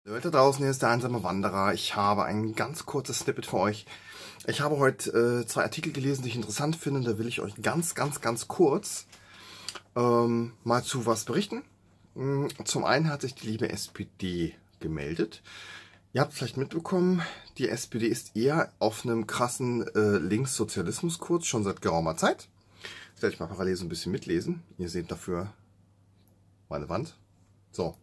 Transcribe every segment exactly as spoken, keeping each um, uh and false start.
Leute, da draußen, hier ist der einsame Wanderer. Ich habe ein ganz kurzes Snippet für euch. Ich habe heute äh, zwei Artikel gelesen, die ich interessant finde. Da will ich euch ganz, ganz, ganz kurz ähm, mal zu was berichten. Zum einen hat sich die liebe S P D gemeldet. Ihr habt vielleicht mitbekommen, die S P D ist eher auf einem krassen äh, Linkssozialismuskurs schon seit geraumer Zeit. Das werde ich mal parallel so ein bisschen mitlesen. Ihr seht dafür meine Wand. So.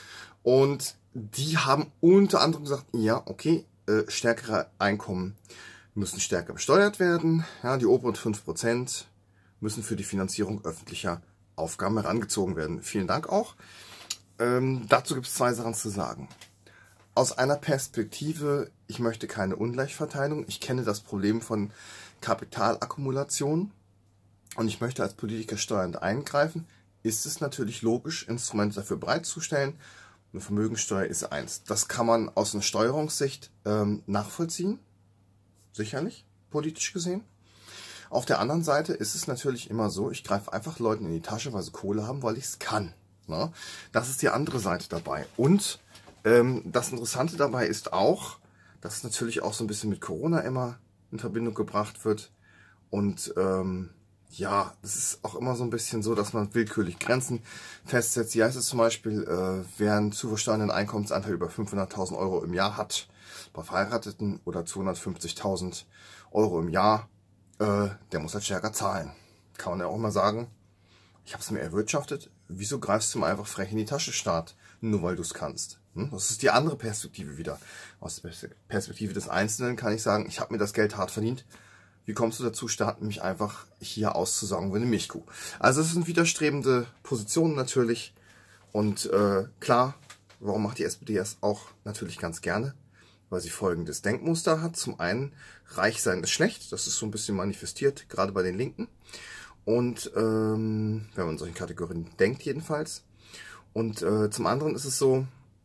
Und die haben unter anderem gesagt, ja, okay, äh, stärkere Einkommen müssen stärker besteuert werden. Ja, die oberen fünf Prozent müssen für die Finanzierung öffentlicher Aufgaben herangezogen werden. Vielen Dank auch. Ähm, dazu gibt es zwei Sachen zu sagen. Aus einer Perspektive, ich möchte keine Ungleichverteilung. Ich kenne das Problem von Kapitalakkumulation und ich möchte als Politiker steuernd eingreifen. Ist es natürlich logisch, Instrumente dafür bereitzustellen. Eine Vermögensteuer ist eins. Das kann man aus einer Steuerungssicht ähm, nachvollziehen. Sicherlich, politisch gesehen. Auf der anderen Seite ist es natürlich immer so, ich greife einfach Leuten in die Tasche, weil sie Kohle haben, weil ich es kann. Ne? Das ist die andere Seite dabei. Und ähm, das Interessante dabei ist auch, dass es natürlich auch so ein bisschen mit Corona immer in Verbindung gebracht wird. Und ähm, ja, es ist auch immer so ein bisschen so, dass man willkürlich Grenzen festsetzt. Hier heißt es zum Beispiel, äh, wer einen zu versteuernden Einkommensanteil über fünfhunderttausend Euro im Jahr hat, bei Verheirateten oder zweihundertfünfzigtausend Euro im Jahr, äh, der muss halt stärker zahlen. Kann man ja auch mal sagen, ich habe es mir erwirtschaftet, wieso greifst du mir einfach frech in die Tasche, Staat, nur weil du es kannst? Hm? Das ist die andere Perspektive wieder. Aus der Perspektive des Einzelnen kann ich sagen, ich habe mir das Geld hart verdient. Wie kommst du dazu, Staat, mich einfach hier auszusaugen wie eine Milchkuh? Also es sind widerstrebende Positionen natürlich. Und äh, klar, warum macht die S P D das auch natürlich ganz gerne? Weil sie folgendes Denkmuster hat. Zum einen, reich sein ist schlecht. Das ist so ein bisschen manifestiert, gerade bei den Linken. Und ähm, wenn man in solchen Kategorien denkt jedenfalls. Und äh, zum anderen ist es so,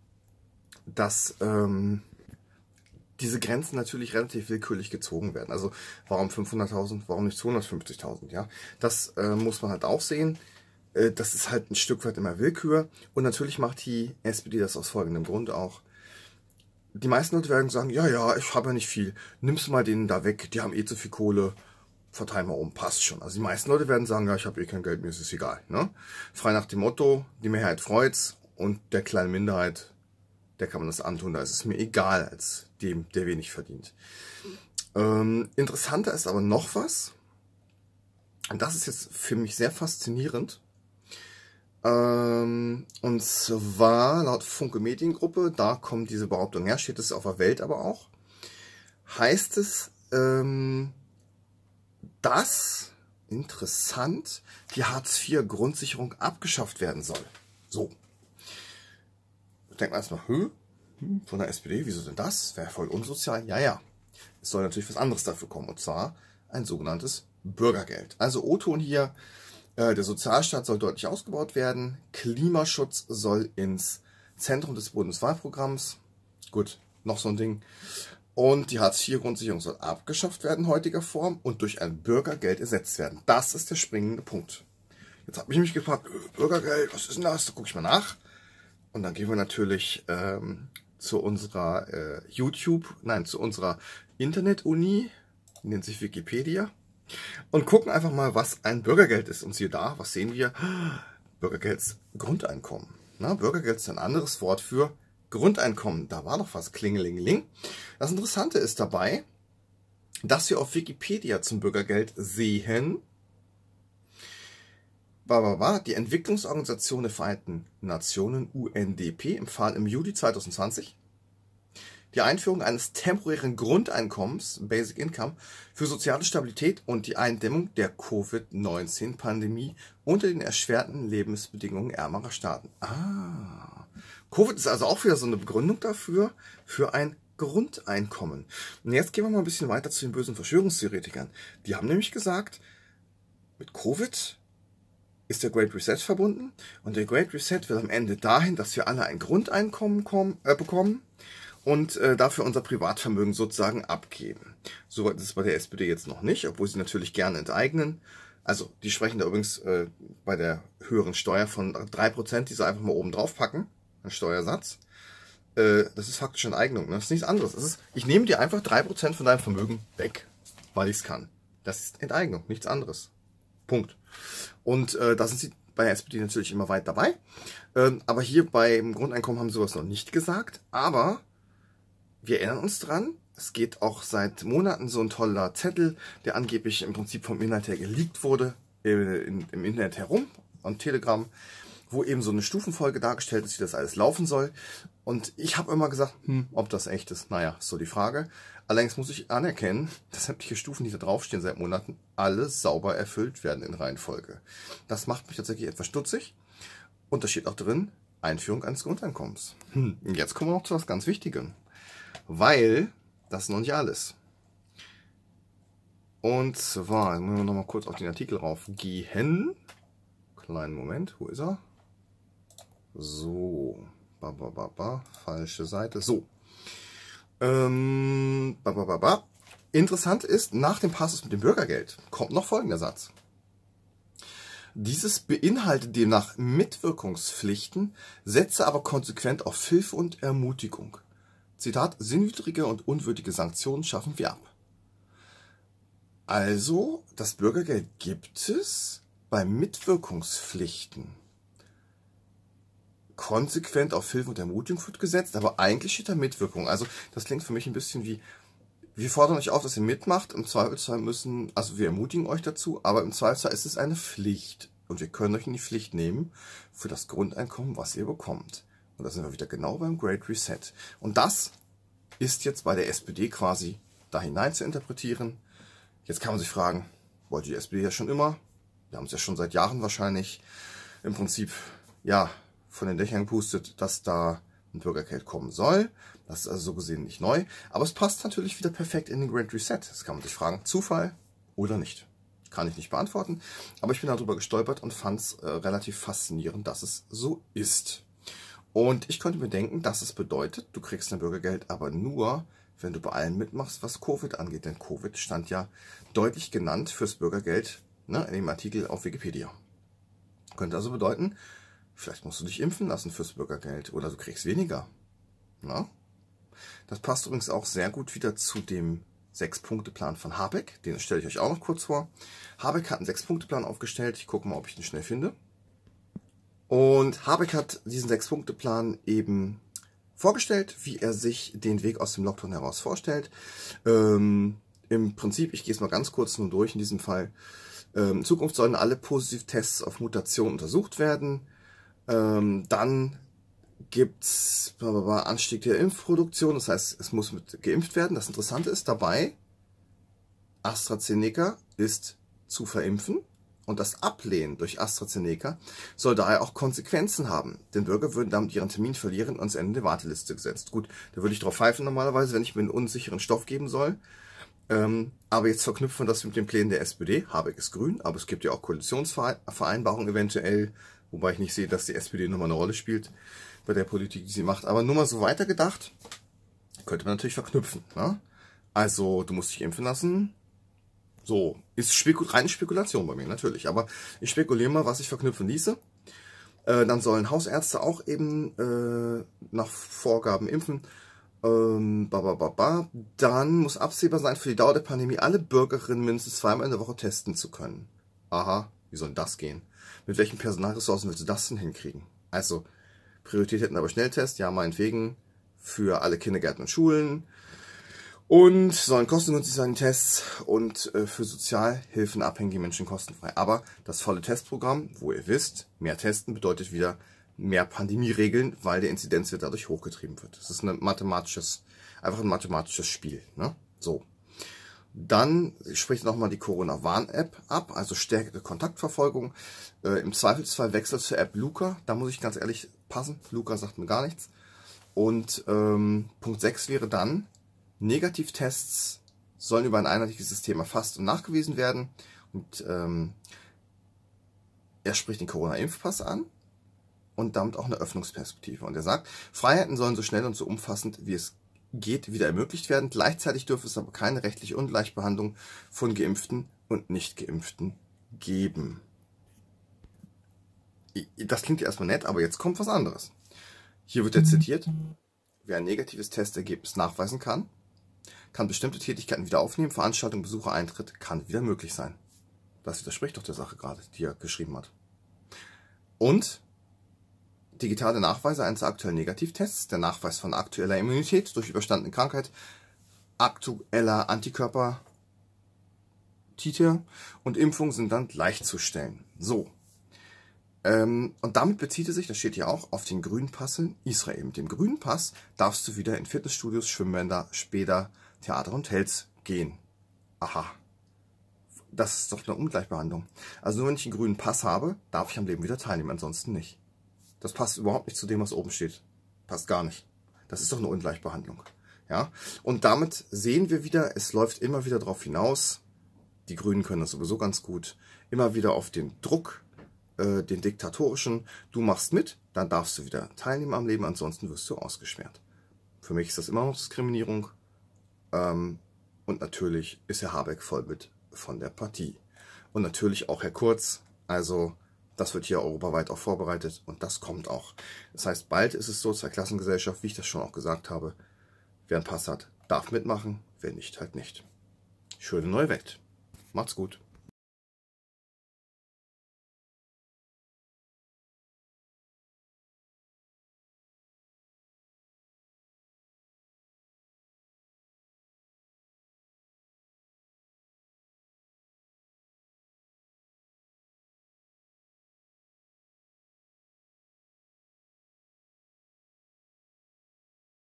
dass ähm, diese Grenzen natürlich relativ willkürlich gezogen werden. Also warum fünfhunderttausend, warum nicht zweihundertfünfzigtausend? Ja, das äh, muss man halt auch sehen. Äh, das ist halt ein Stück weit immer Willkür. Und natürlich macht die S P D das aus folgendem Grund auch. Die meisten Leute werden sagen, ja, ja, ich habe ja nicht viel. Nimmst du mal denen da weg, die haben eh zu viel Kohle. Verteilen wir um, passt schon. Also die meisten Leute werden sagen, ja, ich habe eh kein Geld, mir ist es egal. Ne? Frei nach dem Motto, die Mehrheit freut's und der kleinen Minderheit, der kann man das antun, da ist es mir egal als dem, der wenig verdient. Ähm, interessanter ist aber noch was, und das ist jetzt für mich sehr faszinierend, ähm, und zwar laut Funke Mediengruppe, da kommt diese Behauptung her, steht es auf der Welt aber auch, heißt es, ähm, dass, interessant, die Hartz vier Grundsicherung abgeschafft werden soll. So. Denkt man erstmal, hm, von der S P D, wieso denn das? Wäre voll unsozial. Ja, ja. Es soll natürlich was anderes dafür kommen, und zwar ein sogenanntes Bürgergeld. Also O-Ton hier, äh, der Sozialstaat soll deutlich ausgebaut werden, Klimaschutz soll ins Zentrum des Bundeswahlprogramms, gut, noch so ein Ding, und die Hartz vier Grundsicherung soll abgeschafft werden in heutiger Form und durch ein Bürgergeld ersetzt werden. Das ist der springende Punkt. Jetzt habe ich mich gefragt, Bürgergeld, was ist denn das? Da gucke ich mal nach. Und dann gehen wir natürlich ähm, zu unserer äh, YouTube, nein, zu unserer Internet-Uni, nennt sich Wikipedia, und gucken einfach mal, was ein Bürgergeld ist. Und siehe da, was sehen wir? Bürgergeldsgrundeinkommen. Na, Bürgergeld ist ein anderes Wort für Grundeinkommen. Da war doch was, klingelingeling. Das Interessante ist dabei, dass wir auf Wikipedia zum Bürgergeld sehen, die Entwicklungsorganisation der Vereinten Nationen, U N D P, empfahl im Juli zweitausendzwanzig die Einführung eines temporären Grundeinkommens, Basic Income, für soziale Stabilität und die Eindämmung der Covid neunzehn Pandemie unter den erschwerten Lebensbedingungen ärmerer Staaten. Ah, Covid ist also auch wieder so eine Begründung dafür, für ein Grundeinkommen. Und jetzt gehen wir mal ein bisschen weiter zu den bösen Verschwörungstheoretikern. Die haben nämlich gesagt, mit Covid ist der Great Reset verbunden und der Great Reset will am Ende dahin, dass wir alle ein Grundeinkommen kommen, äh, bekommen und äh, dafür unser Privatvermögen sozusagen abgeben. Soweit ist es bei der S P D jetzt noch nicht, obwohl sie natürlich gerne enteignen. Also die sprechen da übrigens äh, bei der höheren Steuer von drei Prozent, die sie einfach mal oben drauf packen, ein Steuersatz. äh, das ist faktisch Enteignung. Ne? Das ist nichts anderes. Das ist, ich nehme dir einfach drei Prozent von deinem Vermögen weg, weil ich es kann. Das ist Enteignung, nichts anderes. Punkt. Und äh, da sind sie bei der S P D natürlich immer weit dabei. Ähm, aber hier beim Grundeinkommen haben sie sowas noch nicht gesagt. Aber wir erinnern uns dran, es geht auch seit Monaten so ein toller Zettel, der angeblich im Prinzip vom Inhalt her geleakt wurde, äh, in, im Internet herum, on Telegram, wo eben so eine Stufenfolge dargestellt ist, wie das alles laufen soll. Und ich habe immer gesagt, hm, ob das echt ist, naja, ist so die Frage. Allerdings muss ich anerkennen, dass sämtliche Stufen, die da draufstehen seit Monaten, alle sauber erfüllt werden in Reihenfolge. Das macht mich tatsächlich etwas stutzig. Und da steht auch drin, Einführung eines Grundeinkommens. Hm, jetzt kommen wir noch zu was ganz Wichtigem. Weil das ist noch nicht alles. Und zwar, müssen wir noch mal kurz auf den Artikel raufgehen. Kleinen Moment, wo ist er? So, ba, ba, ba, ba. Falsche Seite. So. Ähm, ba, ba, ba, ba. Interessant ist, nach dem Passus mit dem Bürgergeld kommt noch folgender Satz. Dieses beinhaltet demnach Mitwirkungspflichten, setze aber konsequent auf Hilfe und Ermutigung. Zitat, sinnwidrige und unwürdige Sanktionen schaffen wir ab. Also, das Bürgergeld gibt es bei Mitwirkungspflichten. Konsequent auf Hilfe und Ermutigung wird gesetzt, aber eigentlich steht da Mitwirkung. Also, das klingt für mich ein bisschen wie, wir fordern euch auf, dass ihr mitmacht. Im Zweifelsfall müssen, also wir ermutigen euch dazu, aber im Zweifelsfall ist es eine Pflicht. Und wir können euch in die Pflicht nehmen für das Grundeinkommen, was ihr bekommt. Und da sind wir wieder genau beim Great Reset. Und das ist jetzt bei der S P D quasi da hinein zu interpretieren. Jetzt kann man sich fragen, wollte die S P D ja schon immer? Wir haben es ja schon seit Jahren wahrscheinlich im Prinzip ja von den Dächern gepustet, dass da ein Bürgergeld kommen soll. Das ist also so gesehen nicht neu. Aber es passt natürlich wieder perfekt in den Great Reset. Das kann man sich fragen, Zufall oder nicht? Kann ich nicht beantworten. Aber ich bin darüber gestolpert und fand es äh, relativ faszinierend, dass es so ist. Und ich könnte mir denken, dass es bedeutet, du kriegst ein Bürgergeld, aber nur, wenn du bei allem mitmachst, was Covid angeht. Denn Covid stand ja deutlich genannt fürs Bürgergeld, ne, in dem Artikel auf Wikipedia. Könnte also bedeuten, vielleicht musst du dich impfen lassen fürs Bürgergeld oder du kriegst weniger. Na? Das passt übrigens auch sehr gut wieder zu dem Sechs-Punkte-Plan von Habeck. Den stelle ich euch auch noch kurz vor. Habeck hat einen Sechs-Punkte-Plan aufgestellt. Ich gucke mal, ob ich den schnell finde. Und Habeck hat diesen Sechs-Punkte-Plan eben vorgestellt, wie er sich den Weg aus dem Lockdown heraus vorstellt. Ähm, Im Prinzip, ich gehe es mal ganz kurz nur durch in diesem Fall. Ähm, in Zukunft sollen alle Positivtests auf Mutation untersucht werden. Ähm, dann gibt es Anstieg der Impfproduktion, das heißt, es muss mit geimpft werden. Das Interessante ist dabei, AstraZeneca ist zu verimpfen. Und das Ablehnen durch AstraZeneca soll daher auch Konsequenzen haben. Denn Bürger würden damit ihren Termin verlieren und ans Ende der Warteliste gesetzt. Gut, da würde ich drauf pfeifen normalerweise, wenn ich mir einen unsicheren Stoff geben soll. Ähm, aber jetzt verknüpfen wir das mit den Plänen der S P D. Habeck ist grün, aber es gibt ja auch Koalitionsvereinbarungen eventuell. Wobei ich nicht sehe, dass die S P D nochmal eine Rolle spielt bei der Politik, die sie macht. Aber nur mal so weitergedacht, könnte man natürlich verknüpfen. Ne? Also, du musst dich impfen lassen. So, ist Spekul reine Spekulation bei mir, natürlich. Aber ich spekuliere mal, was ich verknüpfen ließe. Äh, dann sollen Hausärzte auch eben äh, nach Vorgaben impfen. Ähm, ba, ba, ba, ba. Dann muss absehbar sein, für die Dauer der Pandemie alle Bürgerinnen mindestens zweimal in der Woche testen zu können. Aha, wie soll das gehen? Mit welchen Personalressourcen willst du das denn hinkriegen? Also, Priorität hätten aber Schnelltest, ja, meinetwegen, für alle Kindergärten und Schulen. Und sollen kostengünstig sein, die Tests, und äh, für sozialhilfenabhängige Menschen kostenfrei. Aber das volle Testprogramm, wo ihr wisst, mehr Testen bedeutet wieder mehr Pandemieregeln, weil der Inzidenzwert dadurch hochgetrieben wird. Das ist ein mathematisches, einfach ein mathematisches Spiel. Ne? So. Dann spricht nochmal die Corona-Warn-App ab, also stärkere Kontaktverfolgung. Äh, Im Zweifelsfall wechselt zur App Luca. Da muss ich ganz ehrlich passen. Luca sagt mir gar nichts. Und ähm, Punkt sechs wäre dann, Negativtests sollen über ein einheitliches System erfasst und nachgewiesen werden. Und ähm, er spricht den Corona-Impfpass an und damit auch eine Öffnungsperspektive. Und er sagt, Freiheiten sollen so schnell und so umfassend wie es geht wieder ermöglicht werden. Gleichzeitig dürfe es aber keine rechtliche Ungleichbehandlung von Geimpften und Nicht-Geimpften geben. Das klingt ja erstmal nett, aber jetzt kommt was anderes. Hier wird er zitiert. wer ein negatives Testergebnis nachweisen kann, kann bestimmte Tätigkeiten wieder aufnehmen, Veranstaltungen, Besucher, Eintritt kann wieder möglich sein. Das widerspricht doch der Sache gerade, die er geschrieben hat. Und digitale Nachweise eines aktuellen Negativtests, der Nachweis von aktueller Immunität durch überstandene Krankheit, aktueller Antikörper, Titer und Impfung sind dann gleichzustellen. So. Ähm, und damit bezieht es sich, das steht hier auch, auf den grünen Pass in Israel. Mit dem grünen Pass darfst du wieder in Fitnessstudios, Schwimmbäder, Späder, Theater und Hotels gehen. Aha. Das ist doch eine Ungleichbehandlung. Also nur wenn ich einen grünen Pass habe, darf ich am Leben wieder teilnehmen, ansonsten nicht. Das passt überhaupt nicht zu dem, was oben steht. Passt gar nicht. Das ist doch eine Ungleichbehandlung. Ja? Und damit sehen wir wieder, es läuft immer wieder darauf hinaus, die Grünen können das sowieso ganz gut, immer wieder auf den Druck, äh, den diktatorischen, du machst mit, dann darfst du wieder teilnehmen am Leben, ansonsten wirst du ausgesperrt. Für mich ist das immer noch Diskriminierung. Ähm, und natürlich ist Herr Habeck Vollbild von der Partie. Und natürlich auch Herr Kurz, also das wird hier europaweit auch vorbereitet und das kommt auch. Das heißt, bald ist es so, Zweiklassengesellschaft, wie ich das schon auch gesagt habe, wer einen Pass hat, darf mitmachen, wer nicht, halt nicht. Schöne neue Welt. Macht's gut.